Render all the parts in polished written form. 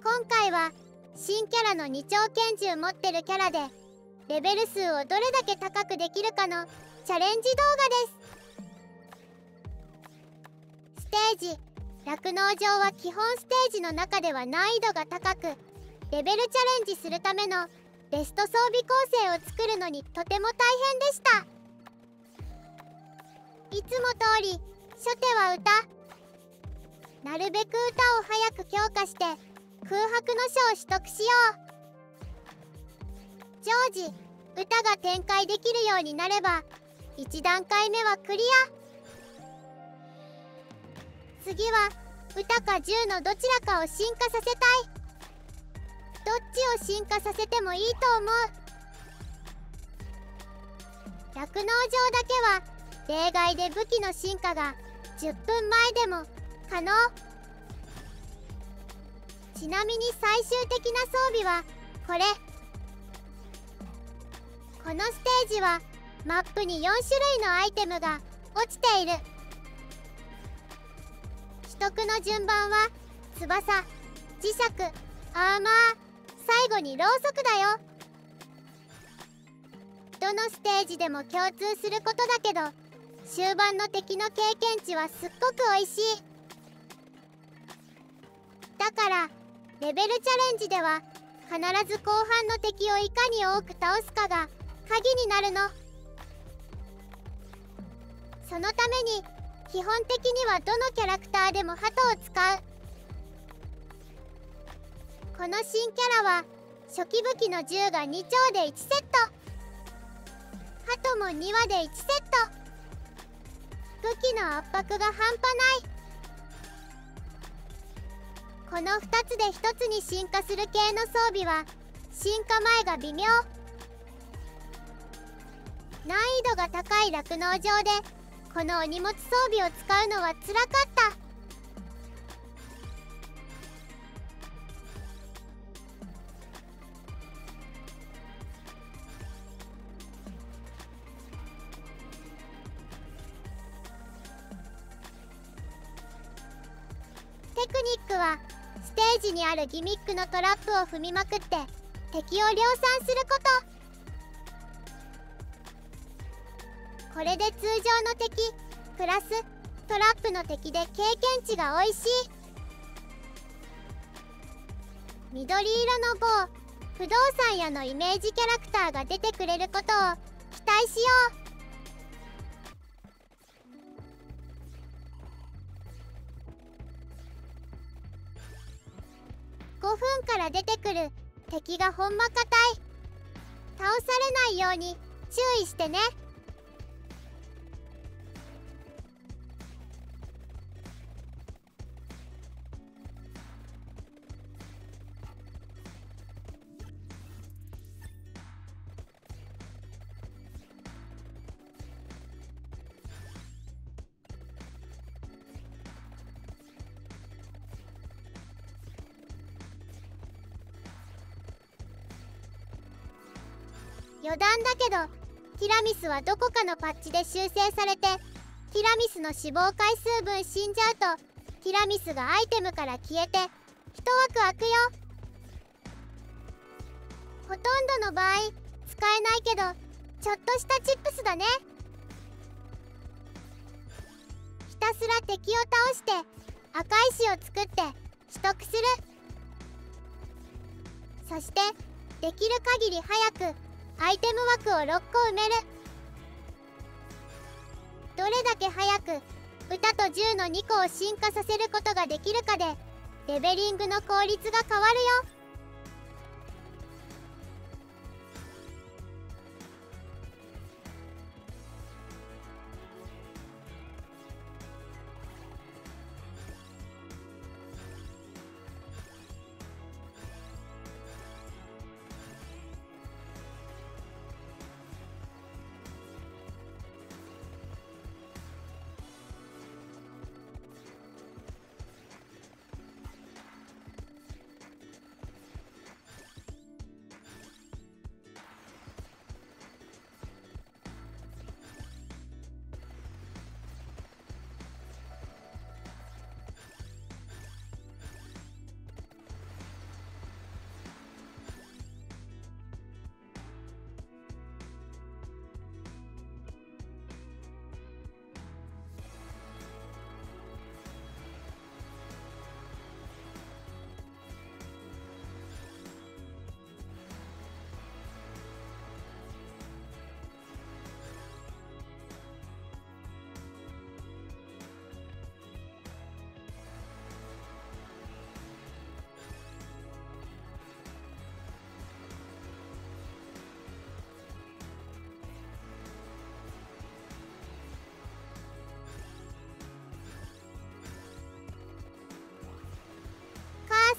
今回は新キャラの二丁拳銃持ってるキャラでレベル数をどれだけ高くできるかのチャレンジ動画です。ステージ酪農場は基本ステージの中では難易度が高く、レベルチャレンジするためのベスト装備構成を作るのにとても大変でした。いつも通り初手は歌、なるべく歌を早く強化して空白の書を取得しよう。常時歌が展開できるようになれば1段階目はクリア。次は歌か銃のどちらかを進化させたい。どっちを進化させてもいいと思う。酪農場だけは例外で武器の進化が10分前でも可能。ちなみに最終的な装備はこれ。このステージはマップに4種類のアイテムが落ちている。取得の順番は翼、磁石、アーマー、最後にろうそくだよ。どのステージでも共通することだけど、終盤の敵の経験値はすっごく美味しい。だからレベルチャレンジでは必ず後半の敵をいかに多く倒すかが鍵になるの。そのために基本的にはどのキャラクターでも鳩を使う。この新キャラは初期武器の銃が2丁で1セット、鳩も2話で1セット。武器の圧迫が半端ない。この2つで1つに進化する系の装備は進化前が微妙。難易度が高い酪農場でこのお荷物装備を使うのはつらかった。テクニックはステージにあるギミックのトラップを踏みまくって敵を量産すること。これで通常の敵プラストラップの敵で経験値が美味しい。緑色の棒、不動産屋のイメージキャラクターが出てくれることを期待しよう。5分から出てくる敵がほんま硬い。倒されないように注意してね。余談だけどティラミスはどこかのパッチで修正されて、ティラミスの死亡回数分死んじゃうとティラミスがアイテムから消えて一枠空くよ。ほとんどの場合使えないけどちょっとしたチップスだね。ひたすら敵を倒して赤石を作って取得する。そしてできる限り早くアイテム枠を6個埋める。どれだけ早く歌と銃の2個を進化させることができるかでレベリングの効率が変わるよ。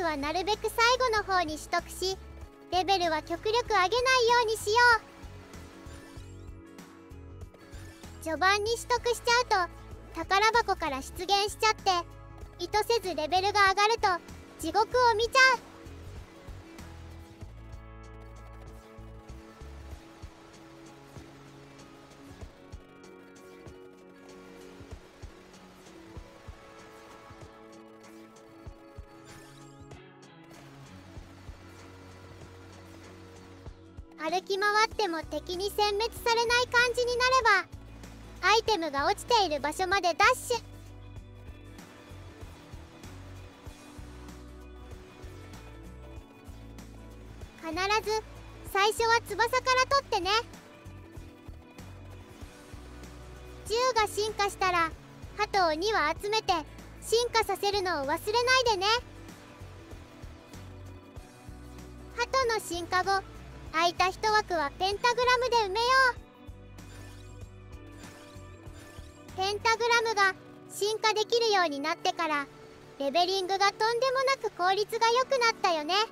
スはなるべく最後の方に取得し、レベルは極力上げないようにしよう。序盤に取得しちゃうと宝箱から出現しちゃって、意図せずレベルが上がると地獄を見ちゃう。歩き回っても敵に殲滅されない感じになれば、アイテムが落ちている場所までダッシュ。必ず最初は翼から取ってね。銃が進化したら鳩を2羽集めて進化させるのを忘れないでね。鳩の進化後、空いた一枠はペンタグラムで埋めよう。ペンタグラムが進化できるようになってからレベリングがとんでもなく効率が良くなったよね。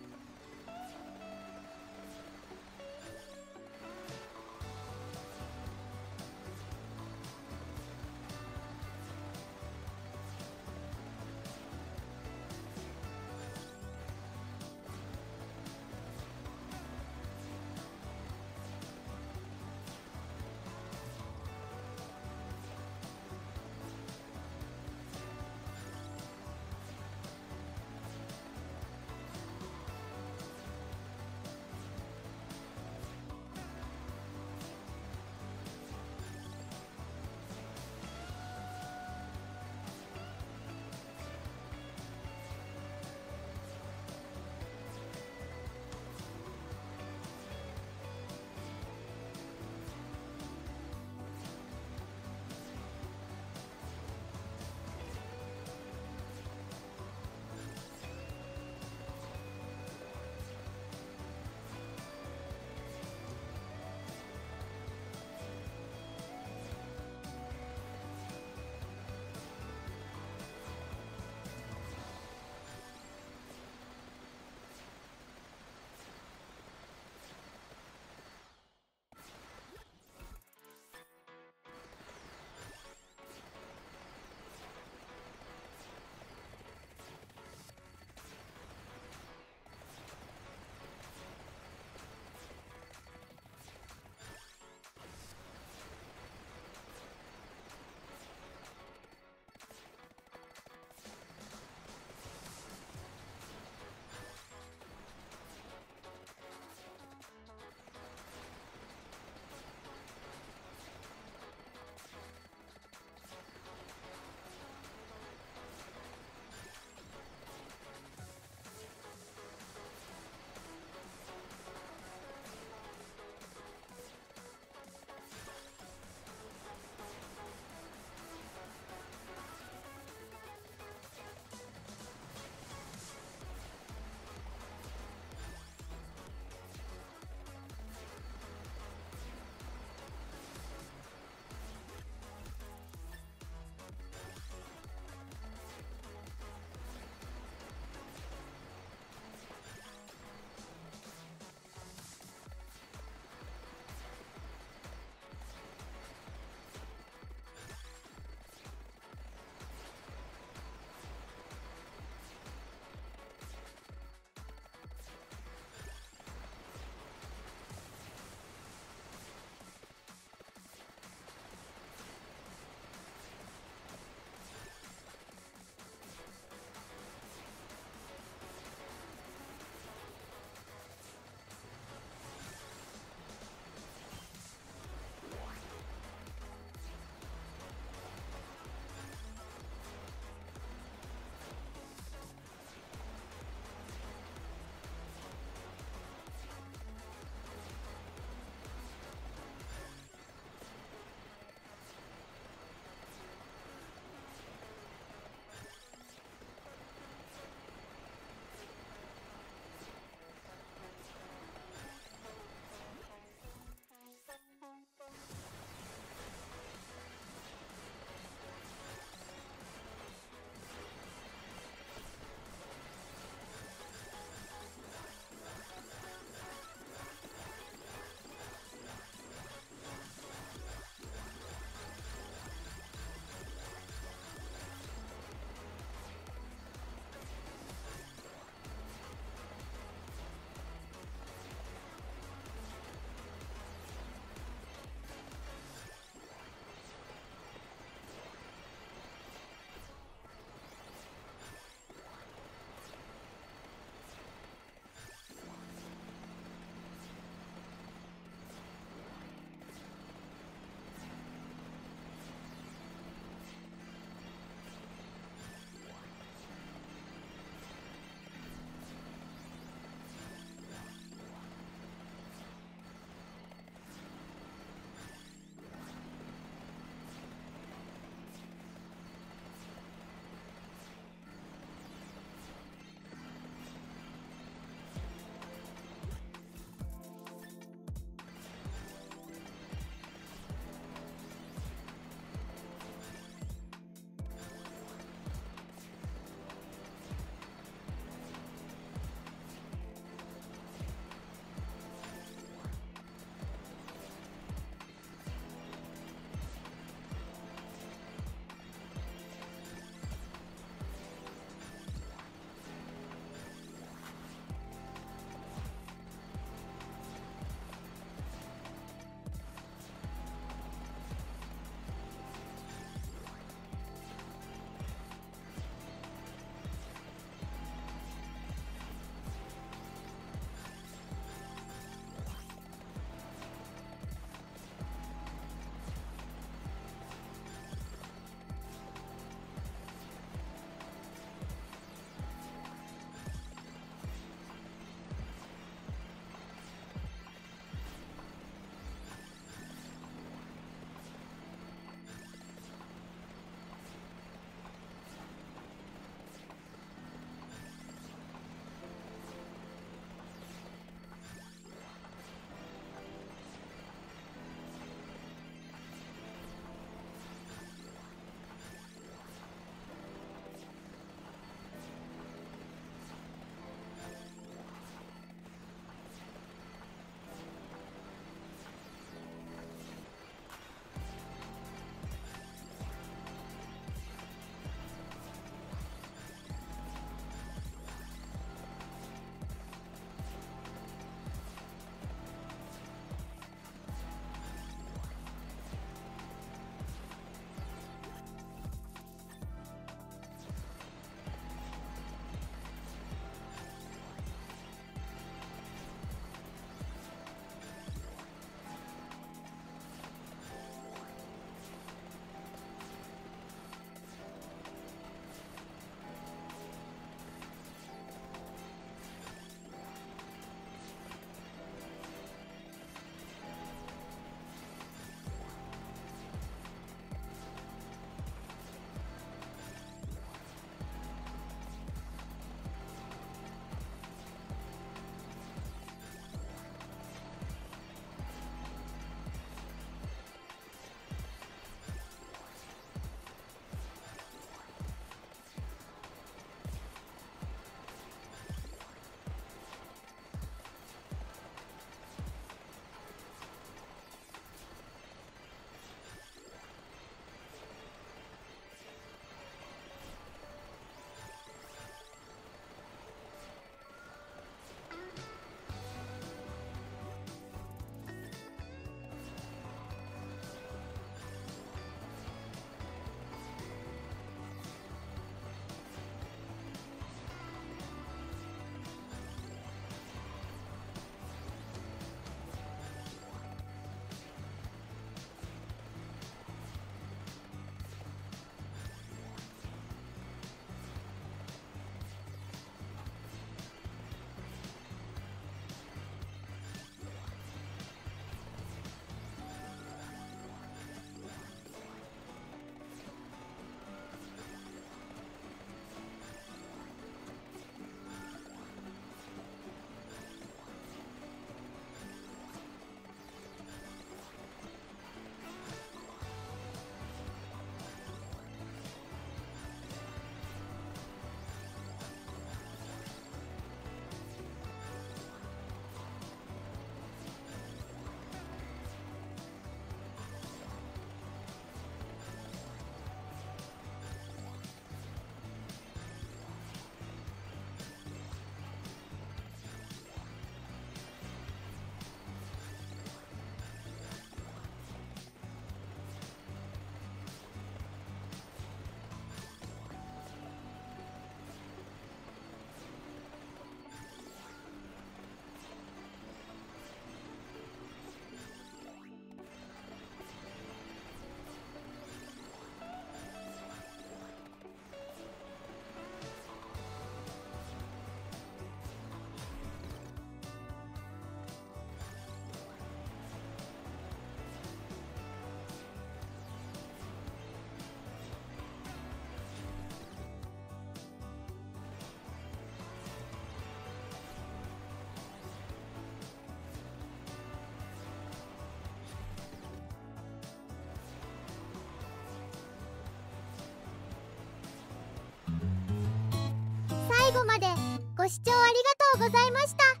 視聴ありがとうございました。